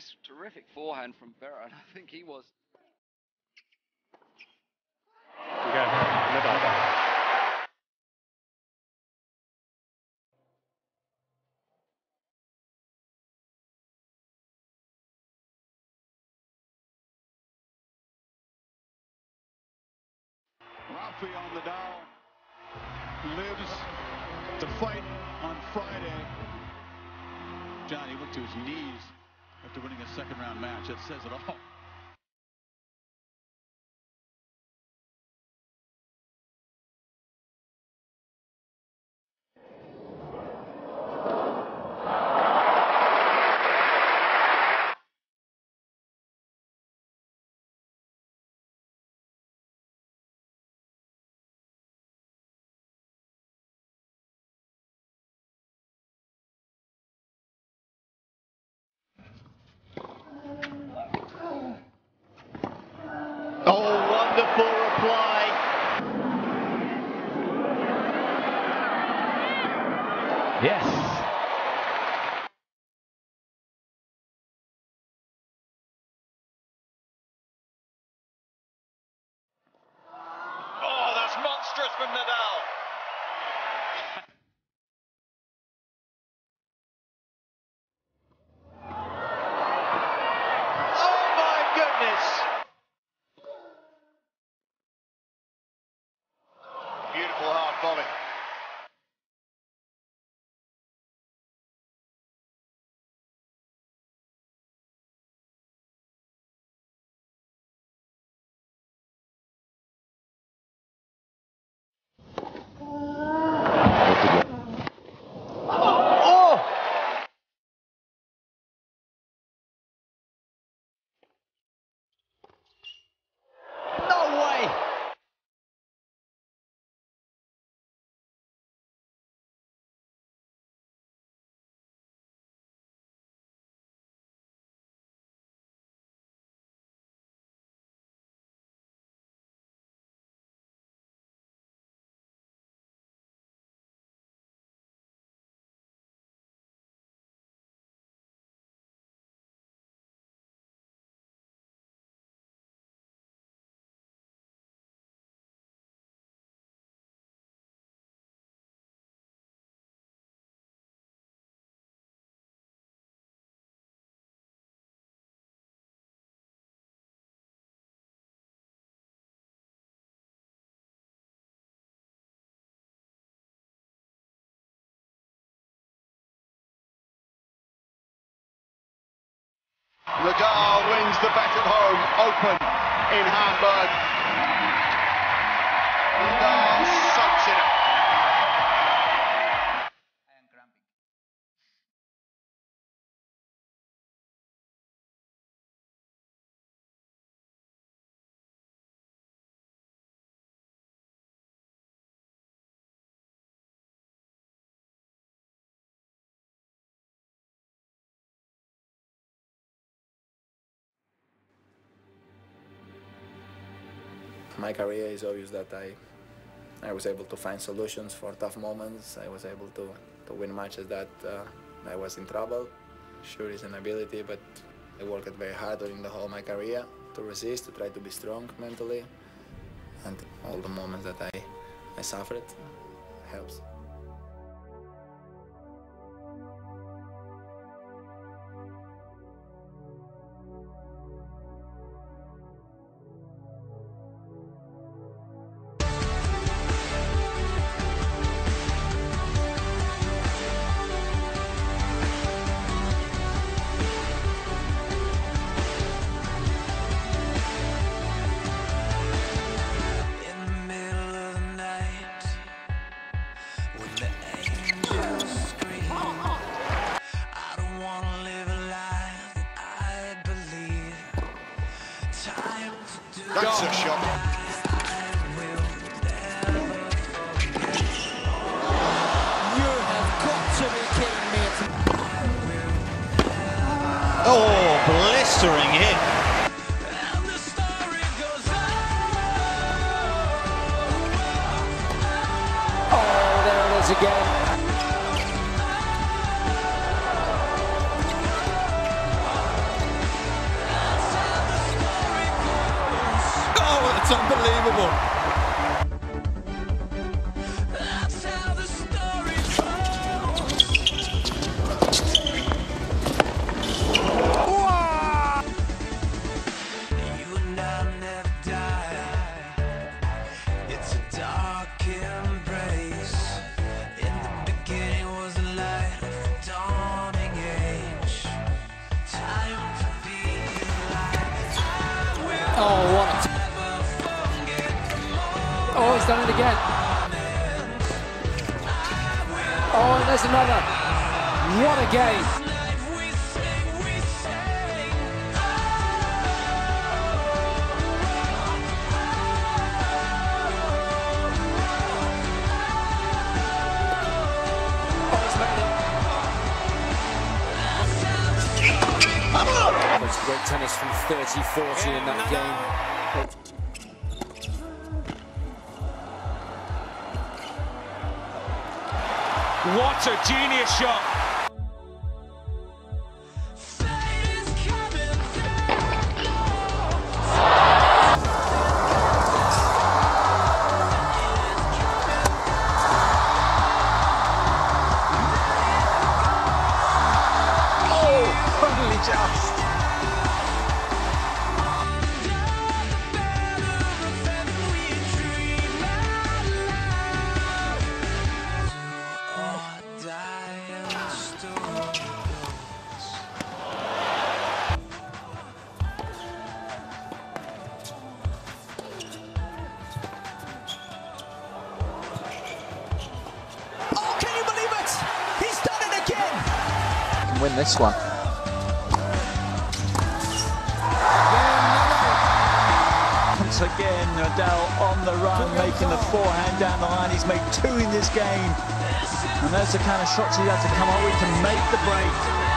this terrific forehand from Berra, and I think he was. Rafael Nadal lives to fight on Friday. John, he went to his knees after winning a second-round match. That says it all. Oh, wonderful reply. Yes. Oh, that's monstrous from Nadal. Oh, my goodness. Beautiful hard volley. Oh! No way! Nadal wins the bet at home open in Hamburg. Nadal soaks it up. I am cramping. My career is obvious that I was able to find solutions for tough moments. I was able to win matches that I was in trouble. Sure, it's an ability, but I worked very hard during the whole of my career to resist, to try to be strong mentally, and all the moments that I suffered helps. That's a shot. You have got to be kidding me. Oh, blistering hit. Oh, there it is again. It's unbelievable. That's how the story goes. You and I never die. It's a dark embrace. In the beginning was the light of the dawning age. Time to be alive. Oh, what a... Oh, he's done it again. Oh, and there's another. What a game. It's great tennis from 30-40 in that game. What a genius shot! Oh, only just. Oh, can you believe it? He's done it again! Can win this one. Once again, Nadal on the run, making the forehand down the line. He's made 2 in this game. And that's the kind of shots he had to come up with to make the break.